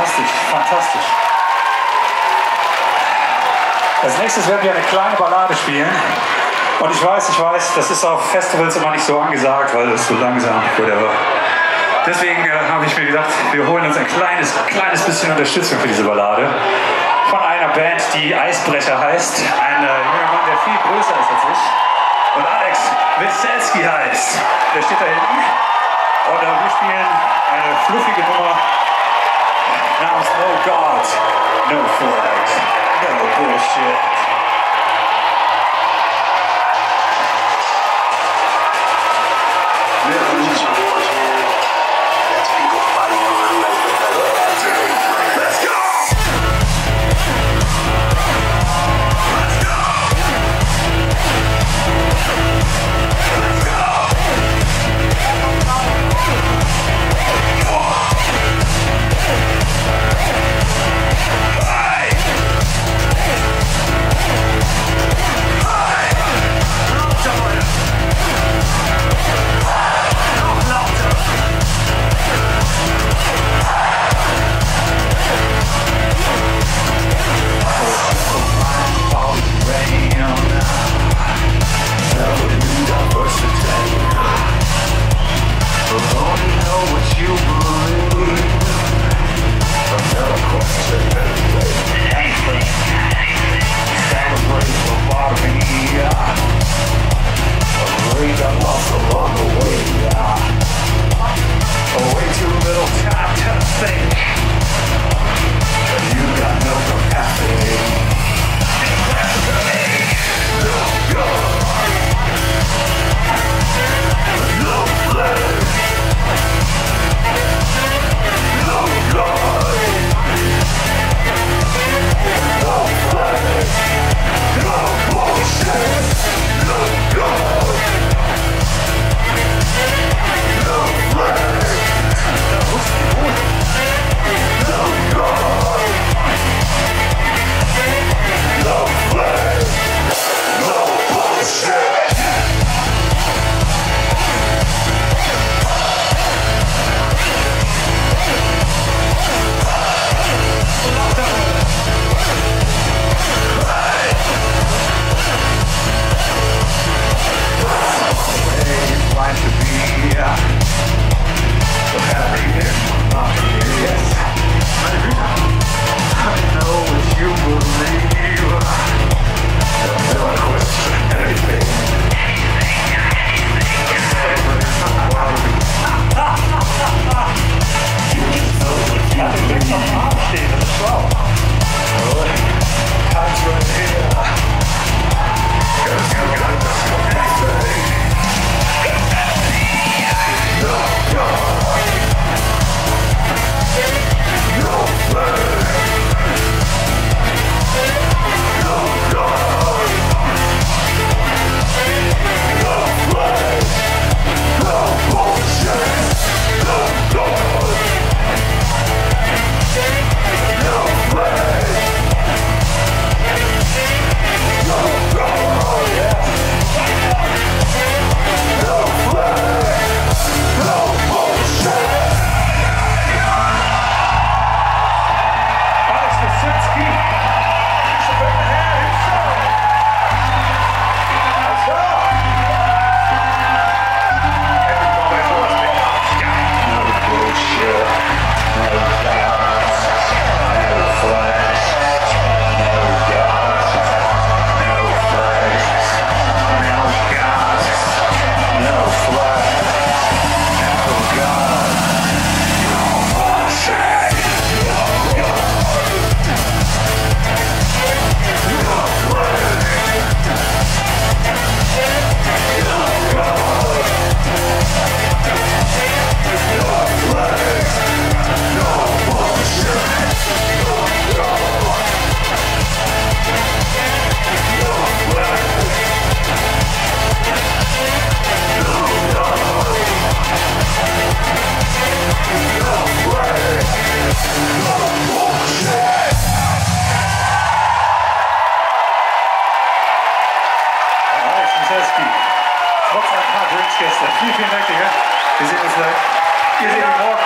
Fantastisch, fantastisch. Als nächstes werden wir eine kleine Ballade spielen. Und ich weiß, das ist auf Festivals immer nicht so angesagt, weil es so langsam, whatever. Deswegen habe ich mir gedacht, wir holen uns ein kleines bisschen Unterstützung für diese Ballade. Von einer Band, die Eisbrecher heißt. Ein junger Mann, der viel größer ist als ich. Und Alex Wesselsky heißt. Der steht da hinten. Und wir spielen eine fluffige Nummer namens No God, No Flag, No Bullshit. Trotz ein paar Drinks gestern. Vielen Dank, Digga. Wir sehen uns gleich. Ihr seht mich morgen.